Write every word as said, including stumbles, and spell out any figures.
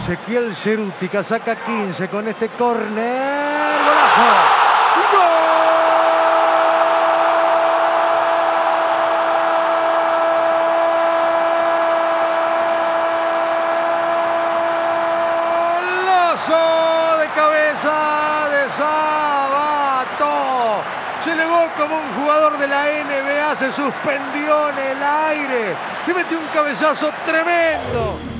Ezequiel Cerútica saca quince con este córner. ¡Golazo! ¡Golazo de cabeza de Sabato! Se elevó como un jugador de la N B A, se suspendió en el aire y metió un cabezazo tremendo.